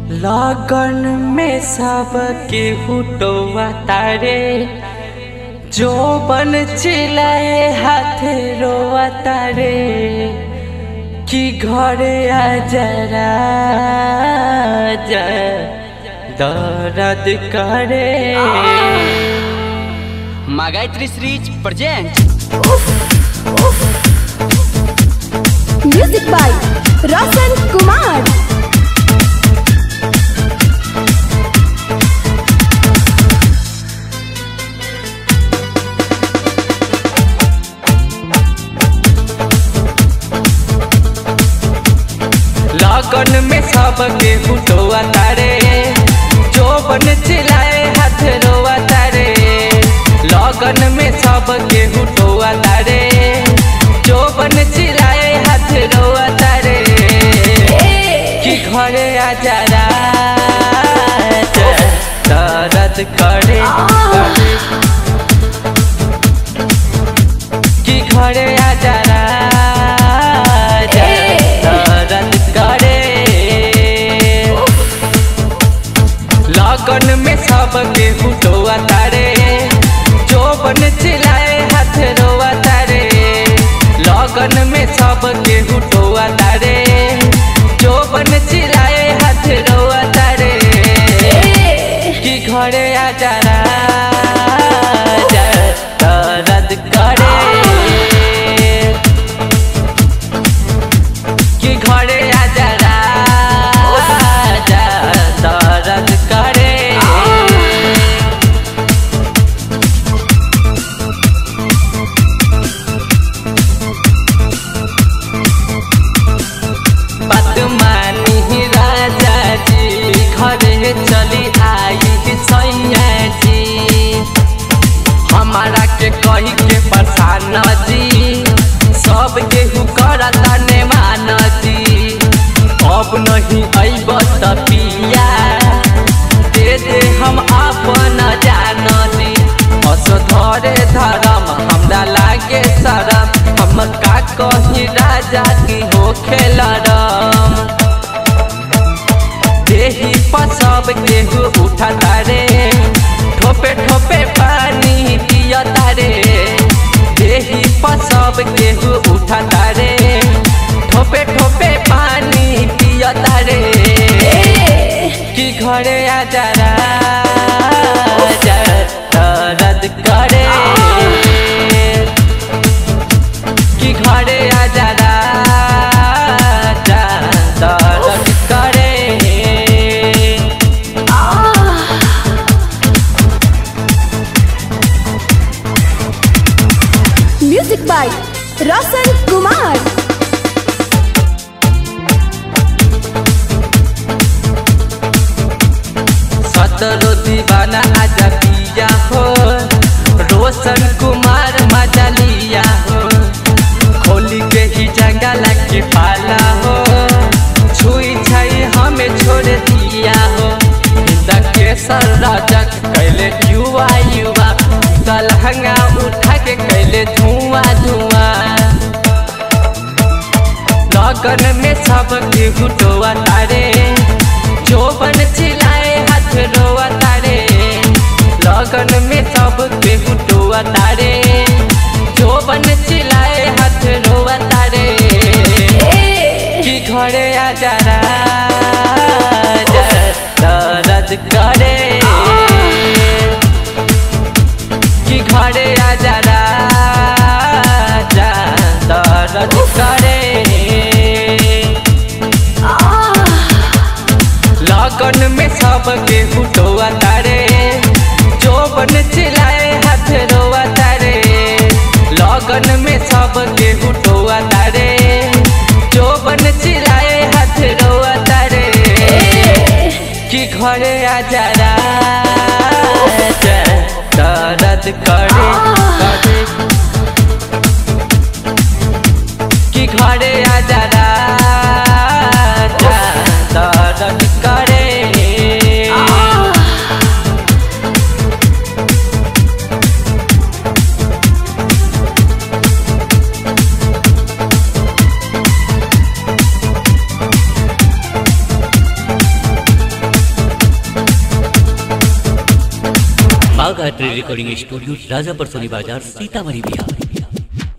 लगन में सब के हुटोवा तारे, जो बन चिल्लाए हाथ रोवा तारे, कि घरे आ जरा दर्द करे। Магайтри Reach present Music by Roshan Kumar. लगन में सब के हुटोवा तारे, जो बन चिल्लाए हाथ रोवा तारे। लगन में सब के हुटोवा तारे, जो बन चिल्लाए हाथ रोवा तारे, कि घरे आ जरा दर्द करे, कि घरे आ जरा दर्द करे। लगन में सब के हुटोवा तारे, जो बन चिल्लाए हाथ रोवा तारे। लगन में सब के हुटोवा तारे, जो बन चिल्लाए हाथ रोवा तारे, कि घरे आ जरा दर्द करे, कि घरे आ जरा दर्द करे। मानी राजा जी घरे चली आई सैया जी, हमारा के कही के परेशान जी, सब केहू करता ने मान जी। अब नहीं अइब त पिया दे दे हम अपन जान जी। अस धरे धरम हमरा लागे शरम, हम का कही राजा की हो खेलरम। देही पर सब केहू उठा तारे, ठोपे ठोपे पानी पिया तारे। देही पर सब केहू उठा तारे, ठोपे ठोपे पानी पिया तारे, कि घरे आ जरा दर्द करे, कि घरे आ जरा दर्द करे। Music by Roshan Kumar. सतरो दीवाना आजा पिया हो, रोशन कुमार मजा लिया हो। खोली के ही जंगल के पाला हो, छुई छाई हमें छोड़ दिया हो। केसर राजक कैले युवा युवा, दलहंगा उठा के कैले धुआं धुआं। लगन में सब के हुटोवा तारे, जो बन चिल्लाए हाथ रोवा तारे। लगन में सब के हुटोवा तारे, जो बन चिल्लाए हाथ रोवा तारे, कि घरे आ जरा दर्द करे, कि घरे आ जरा दर्द करे। लगन में सब के हुटोवा तारे, जो बन चिल्लाए हाथ रोवा तारे। लगन में सब के हुटोवा तारे, जो बन चिल्लाए हाथ रोवा तारे, कि घरे आ जरा दर्द करे, कि घरे आ जरा दर्द करे। माँ गायत्री रिकॉर्डिंग स्टूडियो राजापुर सोनी बाजार सीतामढ़ी बिहार।